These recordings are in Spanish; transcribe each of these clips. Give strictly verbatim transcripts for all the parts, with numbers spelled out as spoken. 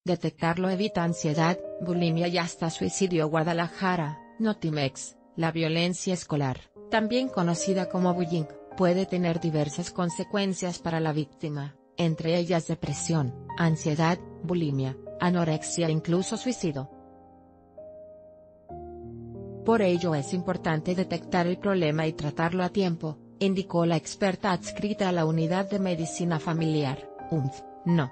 Detectarlo evita ansiedad, bulimia y hasta suicidio. Guadalajara, Notimex. La violencia escolar, también conocida como bullying, puede tener diversas consecuencias para la víctima, entre ellas depresión, ansiedad, bulimia, anorexia e incluso suicidio. Por ello es importante detectar el problema y tratarlo a tiempo, indicó la experta adscrita a la Unidad de Medicina Familiar, U M F, No.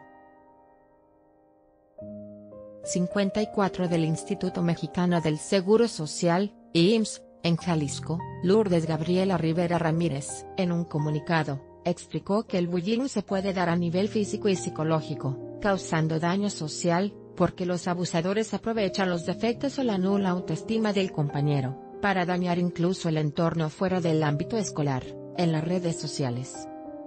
cincuenta y cuatro del Instituto Mexicano del Seguro Social, I M S S, en Jalisco. Lourdes Gabriela Rivera Ramírez, en un comunicado, explicó que el bullying se puede dar a nivel físico y psicológico, causando daño social, porque los abusadores aprovechan los defectos o la nula autoestima del compañero, para dañar incluso el entorno fuera del ámbito escolar, en las redes sociales.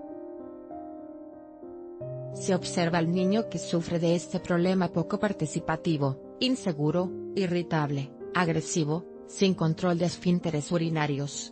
Se observa al niño que sufre de este problema poco participativo, inseguro, irritable, agresivo, sin control de esfínteres urinarios.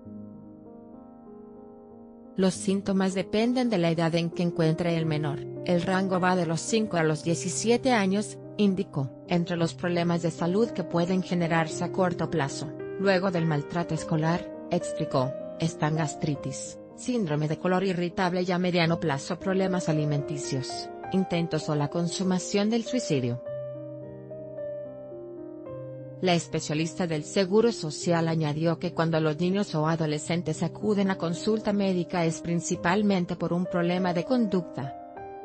Los síntomas dependen de la edad en que encuentre el menor. El rango va de los cinco a los diecisiete años, indicó. Entre los problemas de salud que pueden generarse a corto plazo, luego del maltrato escolar, explicó, están gastritis, síndrome de color irritable y a mediano plazo problemas alimenticios, intentos o la consumación del suicidio. La especialista del Seguro Social añadió que cuando los niños o adolescentes acuden a consulta médica es principalmente por un problema de conducta.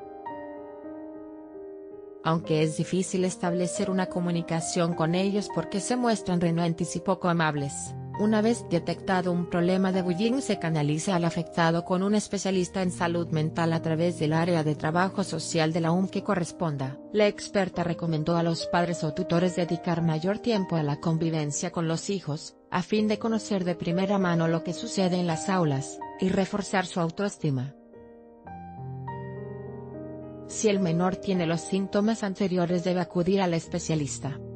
Aunque es difícil establecer una comunicación con ellos porque se muestran renuentes y poco amables, una vez detectado un problema de bullying se canaliza al afectado con un especialista en salud mental a través del área de trabajo social de la U M que corresponda. La experta recomendó a los padres o tutores dedicar mayor tiempo a la convivencia con los hijos, a fin de conocer de primera mano lo que sucede en las aulas, y reforzar su autoestima. Si el menor tiene los síntomas anteriores debe acudir al especialista.